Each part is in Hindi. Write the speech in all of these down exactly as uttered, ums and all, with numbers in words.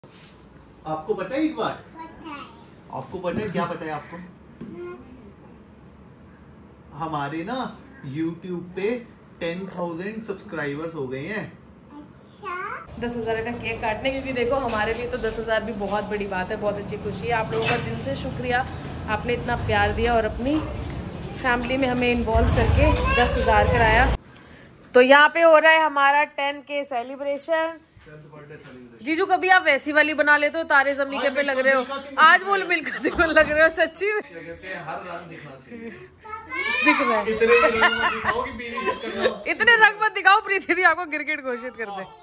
आपको पता है एक बात? आपको पता है क्या पता है आपको? हमारे ना YouTube पे टेन थाउजेंड सब्सक्राइबर्स हो गए हैं। दस हजार का केक काटने, क्योंकि देखो हमारे लिए तो दस हजार भी बहुत बड़ी बात है, बहुत अच्छी खुशी है। आप लोगों का दिल से शुक्रिया, आपने इतना प्यार दिया और अपनी फैमिली में हमें इन्वॉल्व करके दस हजार कराया। तो यहाँ पे हो रहा है हमारा टेन के सेलिब्रेशन। जीजू कभी आप वैसी वाली बना लेते हो, तारे जमी के पे लग रहे हो, आज बोल मिल्खा सिंह लग रहे हो सच्ची में। हर रंग दिखना चाहिए। दिख रहा है इतने रंग मत दिखाओ, प्रीति दी आपको क्रिकेट घोषित कर दे।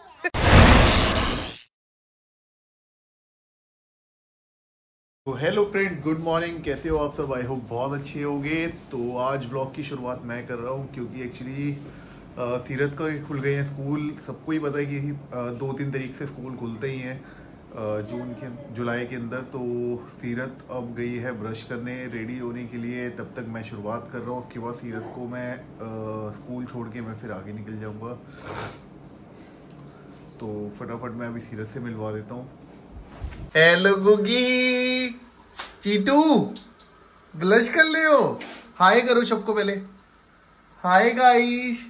Hello friend, good morning. कैसे हो आप सब? आई होप बहुत अच्छे होंगे। तो आज व्लॉग की शुरुआत मैं कर रहा हूँ क्योंकि एक्चुअली सीरत का खुल गए हैं स्कूल। सबको ही पता है कि आ, दो तीन तारीख से स्कूल खुलते ही हैं जून के जुलाई के अंदर। तो सीरत अब गई है ब्रश करने, रेडी होने के लिए। तब तक मैं शुरुआत कर रहा हूँ, उसके बाद सीरत को मैं आ, स्कूल छोड़ के मैं फिर आगे निकल जाऊँगा। तो फटाफट मैं अभी सीरत से मिलवा देता हूँ। हेलो गुगी, चीटू ब्लश कर ले हो? हाय करो सबको पहले, हाय गाइस।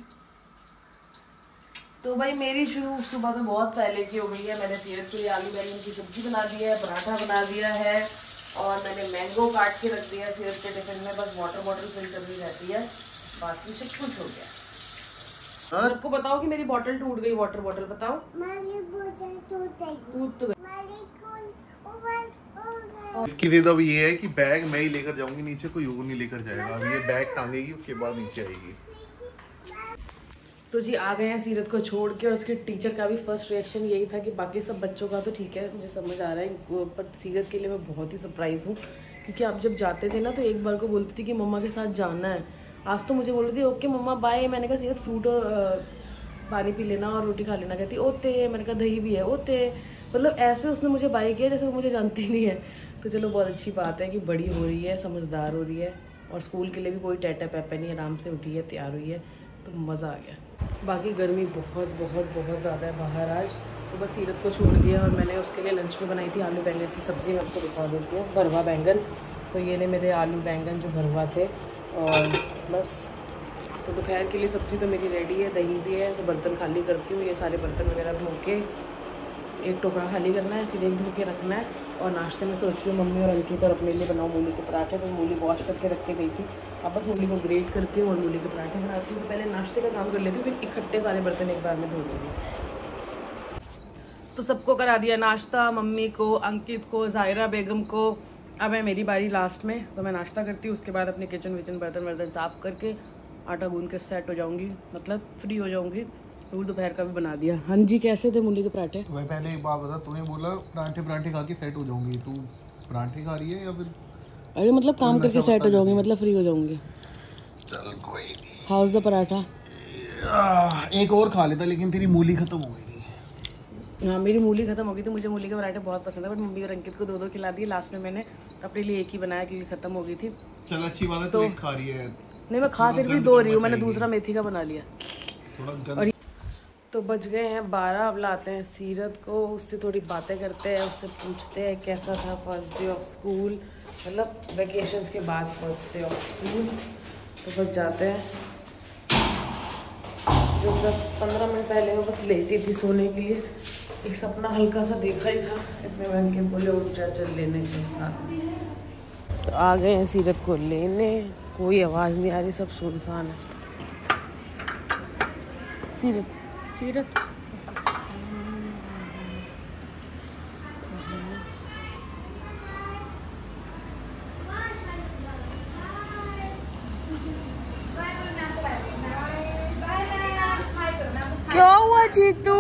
तो भाई मेरी शुरू सुबह तो बहुत पहले की हो गई है। मैंने सीरत के लिए आलू बैंगन की सब्जी बना दी है, पराठा बना दिया है और मैंने मैंगो काट के रख दिया है सीरत के टिफिन में। बस वाटर बॉटल फिल करनी रहती है, बाकी सब कुछ हो गया। सबको बताओ कि मेरी बोतल टूट गई, वाटर बॉटल बताओ। टूट तो इसकी जिद अब ये है कि बैग मैं ही लेकर जाऊंगी नीचे, कोई और नहीं लेकर जाएगा। अब ये बैग टांगेगी, उसके बाद नीचे आएगी। तो जी आ गए हैं सीरत को छोड़ के, और उसके टीचर का भी फर्स्ट रिएक्शन यही था कि बाकी सब बच्चों का तो ठीक है, मुझे समझ आ रहा है, पर सीरत के लिए मैं बहुत ही सरप्राइज हूँ। क्योंकि आप जब जाते थे ना तो एक बार को बोलती थी कि मम्मा के साथ जाना है। आज तो मुझे बोल रही थी ओके मम्मा बाय। मैंने कहा सीरत फ्रूट और पानी पी लेना और रोटी खा लेना। कहती ओते। मैंने कहा दही भी है ओते। मतलब ऐसे उसने मुझे बाय किया जैसे वो मुझे जानती नहीं है। तो चलो बहुत अच्छी बात है कि बड़ी हो रही है, समझदार हो रही है, और स्कूल के लिए भी कोई टैटा पैपा नहीं, आराम से उठी है, तैयार हुई है, तो मज़ा आ गया। बाकी गर्मी बहुत बहुत बहुत ज़्यादा है बाहर आज। तो बस सीरत को छोड़ दिया और मैंने उसके लिए लंच में बनाई थी आलू बैंगन की सब्ज़ी। मैं आपको दिखा देती हूँ, भरवा बैंगन। तो ये ने मेरे आलू बैंगन जो भरवा थे, और बस तो दोपहर के लिए सब्ज़ी तो मेरी रेडी है, दही भी है। तो बर्तन खाली करती हूँ, ये सारे बर्तन वगैरह धो के एक टोकरा खाली करना है, फिर एक धो के रखना है। और नाश्ते में सोच रही हूँ मम्मी और अंकित और अपने लिए बनाऊँ मूली के पराठे। तो मूली वॉश करके रख के गई थी, अब बस मूली को ग्रेट करती हूँ और मूली के पराठे बनाती हूँ। तो पहले नाश्ते का काम कर लेती हूँ, फिर इकट्ठे सारे बर्तन एक बार में धो लूँगी। तो सबको करा दिया नाश्ता, मम्मी को, अंकित को, ज़ाहिरा बेगम को। अब है मेरी बारी लास्ट में, तो मैं नाश्ता करती हूँ, उसके बाद अपने किचन विचन बर्तन वर्तन साफ़ करके आटा गूंद के सेट हो जाऊँगी, मतलब फ्री हो जाऊँगी। दूर दोपहर का भी बना दिया। हाँ जी, कैसे थे मूली के पराठे? भाई पहले एक बात बता, तूने बोला पराठे पराठे खा के सेट हो जाऊंगी, तू पराठे खा रही है या फिर? अरे मतलब काम करके सेट हो जाऊंगी, मतलब फ्री हो जाऊंगी। चल कोई नहीं। हाउस द पराठा एक और खा लेता, लेकिन तेरी मूली खत्म हो गई थी। हाँ मेरी मूली खत्म हो गई थी। मुझे मूली के पराठे बहुत पसंद है, बट मम्मी और अंकित को दो दो खिला दिए। लास्ट में मैंने अपने लिए एक ही बनाया क्योंकि खत्म हो गई थी। चल अच्छी बात है, तो एक खा रही है। नहीं मैं खा फिर भी दो रही हूँ, मैंने दूसरा मेथी का बना लिया। और तो बज गए हैं बारह। अब लाते हैं सीरत को, उससे थोड़ी बातें करते हैं, उससे पूछते हैं कैसा था फर्स्ट डे ऑफ स्कूल, मतलब वेकेशंस के बाद फर्स्ट डे ऑफ स्कूल। तो बस जाते हैं। जो दस पंद्रह मिनट पहले मैं बस लेटी थी सोने के लिए, एक सपना हल्का सा देखा ही था, इतने में उनके बोले उठ जा चल लेने के साथ। तो आ गए हैं सीरत को लेने, कोई आवाज़ नहीं आ रही, सब सुनसान है। सीरत सीरत क्या हुआ जीतू?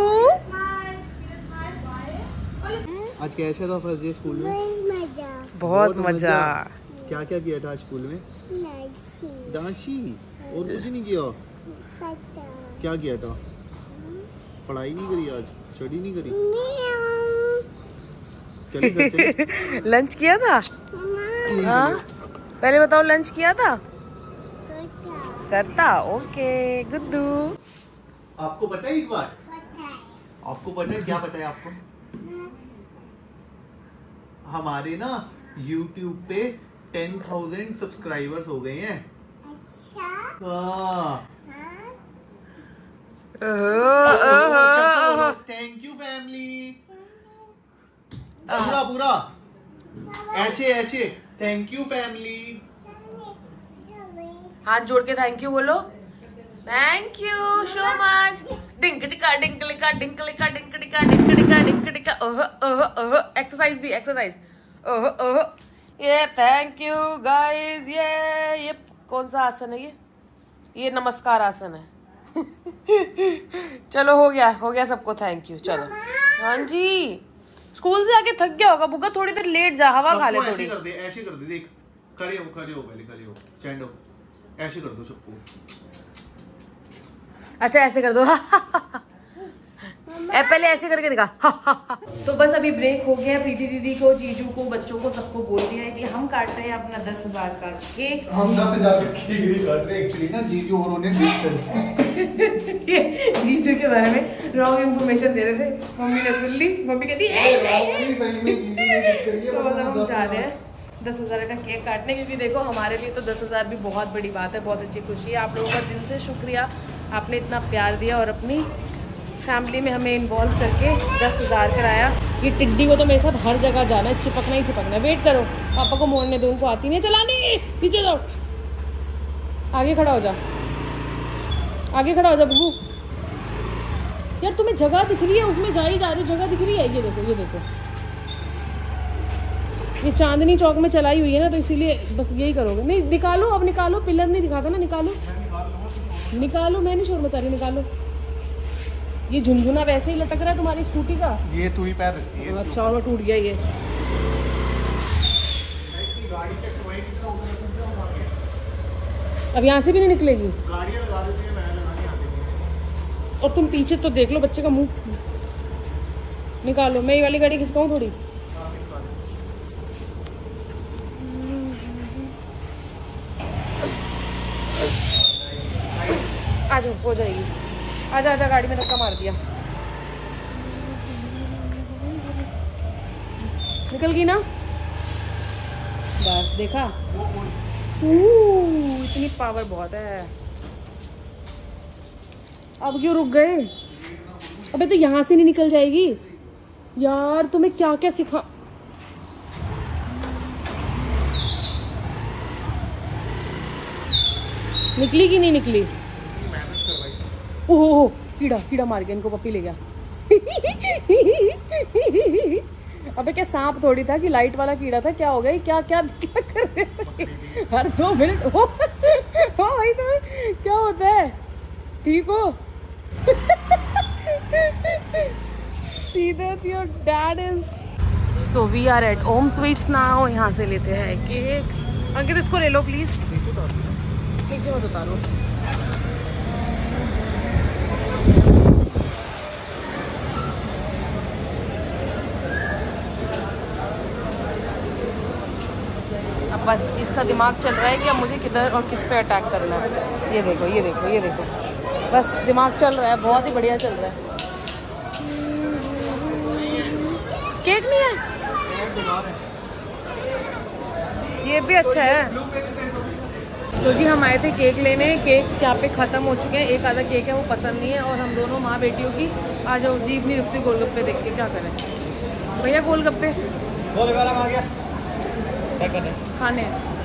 आज कैसा था फर्स्ट डे स्कूल में? मजा, बहुत मजा। क्या क्या किया था आज स्कूल में? डांसी और कुछ नहीं किया? क्या किया था? पढ़ाई नहीं करी आज? स्टडी नहीं करी? चलिए घर चलिए। लंच किया था? हाँ पहले बताओ, लंच किया था? करता। ओके गुड्डू। आपको पता है एक बात? आपको पता है क्या पता है आपको? हमारे ना YouTube पे टेन थाउजेंड सब्सक्राइबर्स हो गए हैं। अच्छा हाँ। Thank you family. पूरा पूरा ऐसे ऐसे थैंक यू फैमिली। हाथ जोड़ के थैंक यू बोलो। Thank you so much. डिंक चिका डिंक लिका डिंक लिका डिंक डिका डिंक डिका डिंक डिका ओह ओह ओह। एक्सरसाइज भी एक्सरसाइज ओह ओह। ये थैंक यू गाइस। ये ये कौन सा आसन है? ये ये नमस्कार आसन है। चलो हो गया हो गया सबको थैंक यू। चलो हाँ जी। स्कूल से आके थक गया होगा बुग्गा, थोड़ी देर लेट जा, हवा खा ले थोड़ी। ऐसे कर दे ऐसे कर दे। देख खड़े हो खड़े हो पहले खड़े हो स्टैंड हो। ऐसे कर दो सबको। अच्छा ऐसे कर दो। ए, पहले ऐसे करके दिखा। तो बस अभी ब्रेक हो गया। प्रीति दीदी को, जीजू को, बच्चों को सबको बोल दिया है कि हम काट रहे हैं अपना दस हजार का केक। हम दस हजार का केक नहीं काट रहे एक्चुअली ना, जीजू और उन्हें सीट कर ये जीजू के बारे में रॉन्ग इन्फॉर्मेशन दे रहे थे। मम्मी ने सुन ली। मम्मी कहती तो मतलब हम चाह रहे हैं दस हजार का केक काटने, क्योंकि देखो हमारे लिए तो दस हजार भी बहुत बड़ी बात है, बहुत अच्छी खुशी है। आप लोगों का दिल से शुक्रिया, आपने इतना प्यार दिया और अपनी फैमिली में हमें इन्वॉल्व करके दस हज़ार कराया। ये टिड्डी को तो मेरे साथ हर जगह जाना है, चिपकना ही चिपकना है। वेट करो, पापा को मोड़ने दो, उनको आती नहीं चलानी। पीछे जाओ, आगे खड़ा हो जा, आगे खड़ा हो जा बबू। यार तुम्हें जगह दिख रही है, उसमें जा ही जा रही, जगह दिख रही है। ये देखो ये देखो, ये चांदनी चौक में चलाई हुई है ना, तो इसीलिए बस यही करोगे। नहीं निकालो, अब निकालो, पिलर नहीं दिखाता ना, निकालो निकालो। मैं नहीं शोर मचा रही, निकालो। ये झुनझुना वैसे ही लटक रहा है तुम्हारी स्कूटी का। ये तू ही पैर रखती है। अच्छा और टूट गया ये। अब यहाँ से भी नहीं निकलेगी। गाड़ियाँ लगा देती हैं, मैं लगाने आती हूँ। और तुम पीछे तो देख लो, बच्चे का मुंह निकालो। मैं ये वाली गाड़ी खिसकाऊँ थोड़ी? आ जाओ, हो जाएगी। आजा आजा, गाड़ी में धक्का मार दिया। निकल गई ना, बस देखा। इतनी पावर बहुत है। अब क्यों रुक गए? अबे तो यहाँ से नहीं निकल जाएगी यार, तुम्हें क्या क्या सिखा। निकली कि नहीं निकली? ओहो कीड़ा कीड़ा मार गया इनको, पप्पी ले गया। अबे क्या सांप थोड़ी था कि लाइट वाला कीड़ा था। क्या हो गया? क्या क्या क्या कर रहे हो? हर दो मिनट ओ, ओ भाई तो क्या होता है? ठीक हो? सीधे your dad is. So we are at Om sweets now. यहाँ से लेते हैं केक। अंकित इसको ले लो प्लीज। नीचे मत उतारो। अब बस इसका दिमाग चल रहा है कि अब मुझे किधर और किस पे अटैक करना है। ये देखो ये देखो ये देखो, बस दिमाग चल रहा है, बहुत ही बढ़िया चल रहा है। केक नहीं है, ये भी अच्छा है। तो जी हम आए थे केक लेने। केक यहाँ पे ख़त्म हो चुके हैं, एक आधा केक है वो पसंद नहीं है। और हम दोनों माँ बेटियों की आ जाओ जीभ नहीं रुकती गोलगप्पे देख के, क्या करें भैया? गोलगप्पे आ गया खाने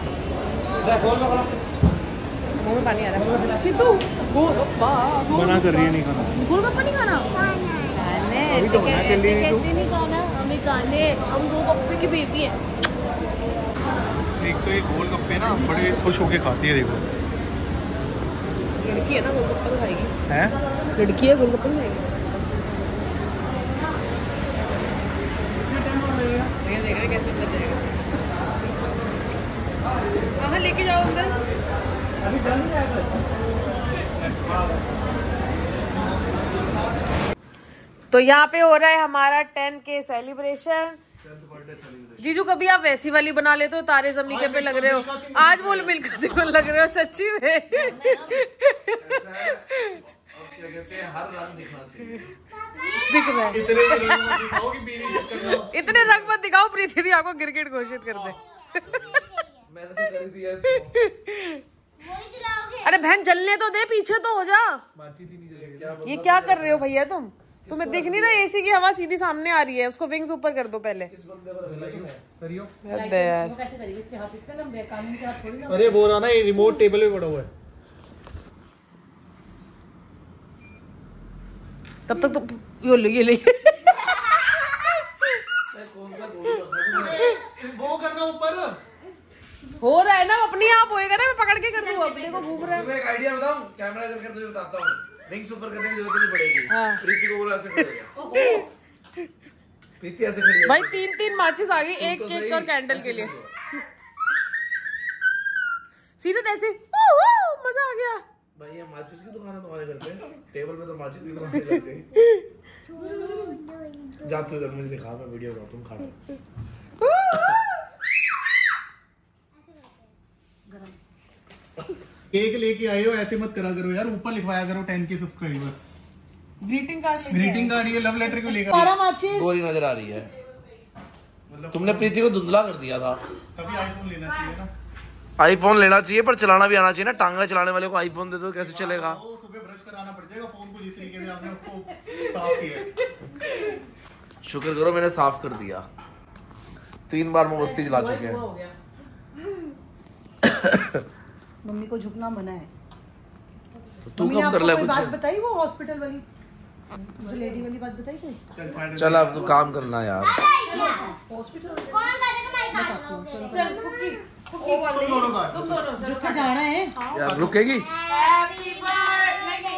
मुँह में पानी आ रहा है। सिद्धू गोलगप्पा मना कर रही है नहीं खाना। गोलगप्पा नहीं खाना? अभी तो मना कर ली तू। नहीं खाना हमें, खाने हम गोलगप्पे की बेबी है। एक तो ये गोलगप्पे ना बड़े खुश होके खाती है। देखो लड़की है ना, गोलगप्पा तो खाएगी। हैं? लड़की है, गोलगप्पा नहीं खाएगी। ये देख रहे कैसे अंदर जाएगा। हाँ लेके जाओ अंदर। अभी डन नहीं आएगा। तो यहाँ पे हो रहा है हमारा टेन के सेलिब्रेशन। जीजू कभी आप वैसी वाली बना लेते हो, तारे जमी के पे लग रहे हो। आज बोल मिलकर सिमर लग रहे हो सच्ची में। हर रंग दिखना चाहिए। दिख रहा है। इतने रंग मत दिखाओ प्रीति दी आपको क्रिकेट घोषित कर दे। मैंने तो कर दिया इसको। अरे बहन जलने तो दे, पीछे तो हो जा। ये क्या कर रहे हो भैया तुम? तुम्हें दिख नहीं रहा एसी की हवा सीधी सामने आ रही है, उसको विंग्स ऊपर कर दो पहले। किस बंदे पर करियो यार वो कैसे करेगी? इसके हाथ इतने लंबे, कानून के हाथ थोड़ी ना। अरे वो रहा ना, ये रिमोट टेबल पे पड़ा हुआ है। तब तक तो ये ले ये ले कौन सा गोल वो करना ऊपर हो रहा है ना, अपने आप होएगा ना, मैं पकड़ के कर दूंगा। देखो घूम रहा है। तुम्हें एक आइडिया बताऊं, कैमरा इधर कर तुझे बताता हूं। विंग्स ऊपर करने की जरूरत नहीं पड़ेगी। हाँ। प्रीति को बोला ऐसे करेगा। प्रीति ऐसे खड़ी है भाई तीन तीन माचिस आ गई, एक तो केक सही, और कैंडल ऐसे के लिए। करो। सीरत ऐसे ओ, ओ, मजा आ गया। भाई ये माचिस की दुकान है तुम्हारे घर पे? टेबल पे तो माचिस की दुकान लग गई। जा तू इधर, मुझे दिखा, मैं वीडियो बनाता हूं खाना। केक लेके आए हो, ऐसे मत करा करो यार, ऊपर लिखवाया करो टेन के subscriber. Greeting card greeting card, ये लव लेटर क्यों लेकर सारा माचिस गोरी नजर आ रही है। तुमने प्रीति को धुंधला कर दिया था। तभी आईफोन लेना चाहिए ना। आईफोन लेना चाहिए पर चलाना भी आना चाहिए ना। टांगा चलाने वाले को आईफोन दे दो, कैसे चलेगा? वो सुबह ब्रश कराना पड़ जाएगा फोन को, जिस तरीके से आपने उसको साफ किया। शुक्र करो मैंने साफ कर दिया। तीन बार मोमबत्ती जला चुके हैं। हो गया। मम्मी को झुकना मना है। तो तू मम्मी ने कब कर आपको ले कोई कुछ? बात बताई, वो हॉस्पिटल वाली मुझे लेडी वाली बात बताई कोई? चल छाड़। चल अब तू काम करना यार। हॉस्पिटल चल फुक्की फुक्की बोल तुम दोनों का। तुम दोनों चलो। जितना जाना है। यार रुकेगी? Happy birthday.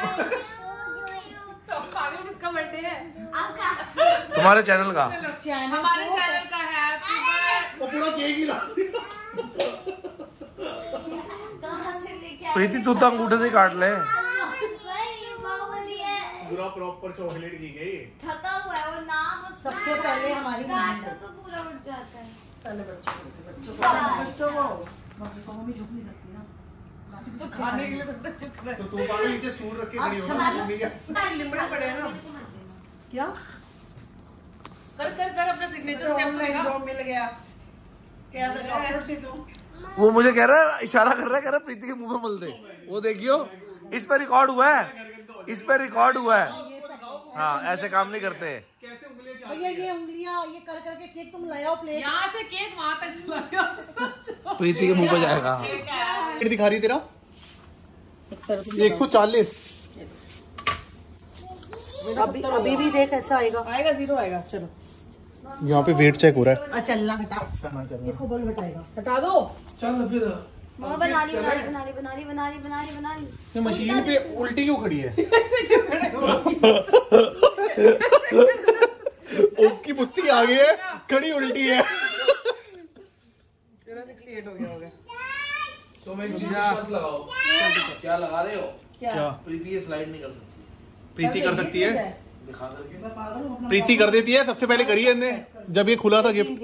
पागल, किसका बर्थडे है? तुम्हारे चैनल का। चैनल हमारे चैनल का हैप्पी बर्थडे। वो पूरा केक ही ला प्रीति तू तो अंगूठे से काट ले। पूरा प्रॉपर चॉकलेट की गई। थका हुआ है वो नाम उसका। सबसे पहले हमारी काटो तो पूरा उठ जाता है। पहले बच्चों को बच्चों को बच्चों को मम्मी को मम्मी झुक नहीं सकती ना। तो खाने के लिए तो चुप रह। तो तू पागल नीचे स्टूल रख के खड़ी हो ना, मम्मी क्या? लिमड़े पड़े हैं ना। क्या कर कर कर अपना सिग्नेचर स्टैम्प देगा। जॉब मिल गया? क्या था डॉक्टर से तू? वो मुझे कह रहा है, इशारा कर रहा है, कह रहा है प्रीति के मुंह में मल दे। वो देखियो, इस पे रिकॉर्ड हुआ है, इस पे रिकॉर्ड हुआ है। हाँ ऐसे काम नहीं करते। कैसे उंगलियां भैया ये उंगलियां ये कर करके केक तुम लाओ प्लेट। यहाँ से केक वहाँ तक चला गया। प्रीति के मुंह पे जाएगा। चाल दिखा रही तेरा? एक सौ चालीस। अभी अभी भी देख ऐसा आएगा। आएगा, जीरो आएगा। चलो यहाँ पे वेट चेक हो रहा है। आ चलना हटा, इसको बोल हटाएगा। हटा दो। चल फिर मम्मा बना ली बना ली बना ली बना ली बना ली बना ली बना ली। ये मशीन पे उल्टी क्यों खड़ी है? ऐसे क्यों खड़े हो? ओकी बुत्ती आ गई है, खड़ी उल्टी है। तेरा अड़सठ हो गया होगा। तुम एक चीज शर्त लगाओ। क्या लगा रहे हो? क्या? प्रीति ये स्लाइड नहीं कर सकती। प्रीति कर सकती है, दिखा करके। प्रीति कर देती है। सबसे पहले करी है इसने जब ये खुला था गिफ्ट।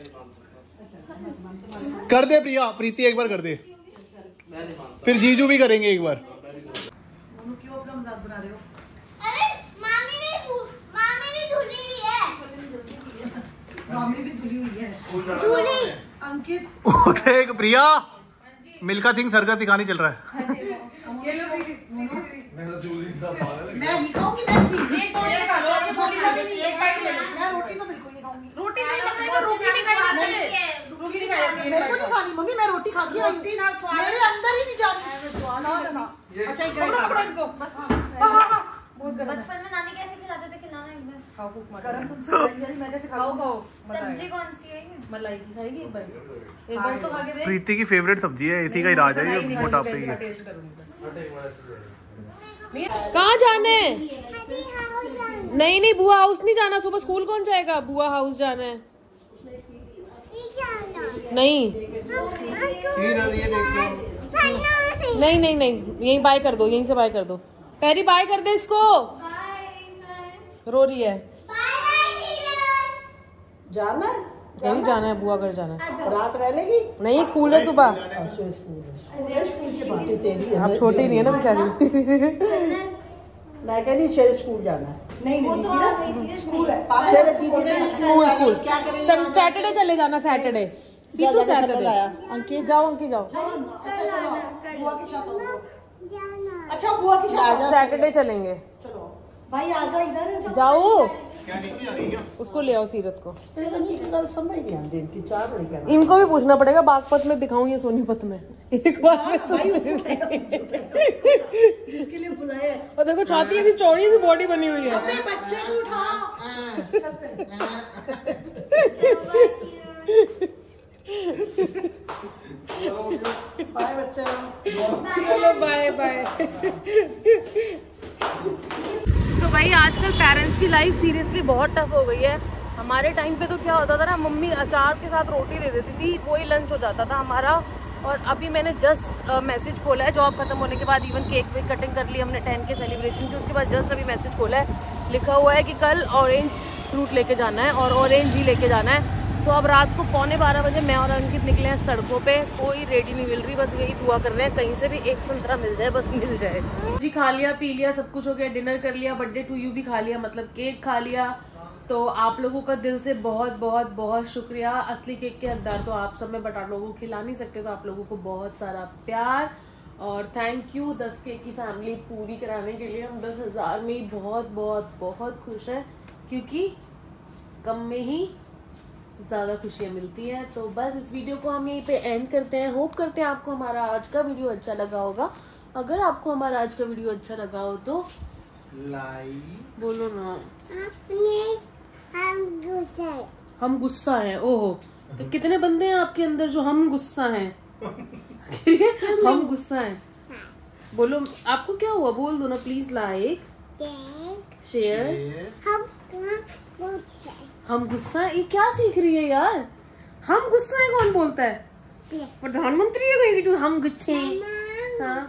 कर दे प्रिया, प्रीति एक बार कर दे, फिर जीजू भी करेंगे एक बार। क्यों अपना मजाक बना रहे हो? अरे मामी ने मामी ने धुली हुई है। मामी भी धुली हुई है। धुली। अंकित देख प्रिया, मिल्खा सिंह सर्कस दिखाने चल रहा है। ये लो भी। मैं तो चूली था पागल। मैं नहीं खाऊंगी। मैं एक रोटी खा लो, एक रोटी खा लो, एक बाइट ले लो। मैं रोटी तो बिल्कुल नहीं खाऊंगी। रोटी नहीं खाएगा, रोटी नहीं खाएगा। रोटी नहीं खाएगा। मेरे को नहीं खानी मम्मी, मैं रोटी खा के आई हूं। मेरे अंदर ही नहीं जानी। ना ना अच्छा एक पकड़ो पकड़ो इनको। बचपन में नानी कैसे खिलाते थे, खिलाना एक बार। खाओ फूक मार। गरम तुमसे बिरयानी मैं कैसे खाओ खाऊं? खाओ। सब्जी कौन सी है ये? मलाई की खाएगी एक बार। एक बार तो खा के देख। प्रीति की फेवरेट सब्जी है, इसी का इलाज है ये मोटापे की। टेस्ट करूंगी बस। कहाँ जाना है? नहीं नहीं बुआ हाउस नहीं जाना, सुबह स्कूल कौन जाएगा? बुआ हाउस जाना है। नहीं नहीं नहीं नहीं यहीं बाय कर दो, यहीं से बाय कर दो। पैरी बाय कर दे इसको, रो रही है। जाना है? यहीं जाना है, बुआ घर जाना है। रात रह लेगी? नहीं स्कूल है सुबह। स्कूल स्कूल है, स्कूल की बातें तेरी है। आप छोटी नहीं है ना बेचारी। मैं कहती स्कूल जाना है। नहीं नहीं सीरत स्कूल है छह दीदी ने स्कूल स्कूल क्या करेंगे सैटरडे चले जाना सैटरडे सीधू सैटरडे अंकित जाओ अंकित जाओ बुआ की शादी अच्छा बुआ की शादी सैटरडे चलेंगे चलो भाई आजा इधर जाओ क्या नीचे आ रही है? उसको ले आओ सीरत को समझ गया दिन की चार बड़ी करना इनको भी पूछना पड़ेगा बागपत में दिखाऊं या सोनीपत में एक बार में भाई जिसके लिए बुलाए और देखो छाती ऐसी चौड़ी सी बॉडी बनी हुई है अपने बच्चे को उठा बाय बच्चे चलो बाय बाय तो भाई आजकल पेरेंट्स की लाइफ सीरियसली बहुत टफ हो गई है। हमारे टाइम पे तो क्या होता था ना, मम्मी अचार के साथ रोटी दे देती थी, वही लंच हो जाता था हमारा। और अभी मैंने जस्ट मैसेज खोला है जॉब खत्म होने के बाद, इवन केक वेक कटिंग कर ली हमने टेन के सेलिब्रेशन की, उसके बाद जस्ट अभी मैसेज खोला है, लिखा हुआ है कि कल ऑरेंज फ्रूट लेके जाना है और ऑरेंज ही लेके जाना है। तो अब रात को पौने बारह बजे मैं और अंकित निकले हैं सड़कों पे, कोई रेडी नहीं मिल रही, बस यही दुआ कर रहे हैं कहीं से भी एक संतरा मिल जाए, बस मिल जाए जी। खा लिया पी लिया सब कुछ हो गया, डिनर कर लिया, बर्थडे टू यू भी खा लिया, मतलब केक खा लिया। तो आप लोगों का दिल से बहुत बहुत बहुत शुक्रिया। असली केक के हकदार तो आप सब में, बट आप लोगों को खिला नहीं सकते, तो आप लोगों को बहुत सारा प्यार और थैंक यू दस केक की फैमिली पूरी कराने के लिए। हम दस हजार में ही बहुत बहुत बहुत खुश हैं, क्योंकि कम में ही ज़्यादा खुशियाँ मिलती हैं। तो बस इस वीडियो को हम यहीं पे एंड करते हैं। होप करते हैं आपको हमारा आज का वीडियो अच्छा लगा होगा। अगर आपको हमारा आज का वीडियो अच्छा लगा हो तो लाइक बोलो ना। हम गुस्सा है। हम गुस्सा हैं, ओहो तो कितने बंदे हैं आपके अंदर जो हम गुस्सा हैं? हम गुस्सा हैं, बोलो आपको क्या हुआ, बोल दो ना प्लीज। Like share. हम गुस्सा है। हम गुस्सा है, ये क्या सीख रही है यार? हम गुस्सा है कौन बोलता है? प्रधानमंत्री है कहीं तू हम गुस्से हैं? हाँ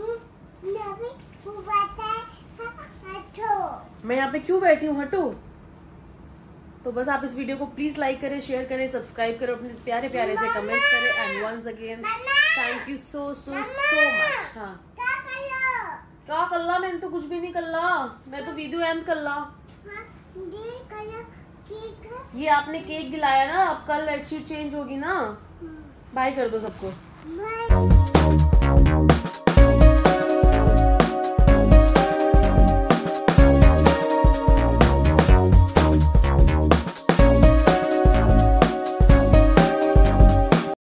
मैं यहाँ पे क्यों बैठी हूँ, हटो। तो बस आप इस वीडियो को प्लीज लाइक करें, शेयर करें, सब्सक्राइब करें, अपने प्यारे प्यारे से कमेंट्स करें। And once again thank you so so so much. हाँ क्या कल्ला, मैंने तो कुछ भी नहीं कल्ला, मैं तो वीडियो एंड कल्ला। ये आपने केक दिलाया ना, अब कल बेडशीट चेंज होगी ना। बाय कर दो सबको।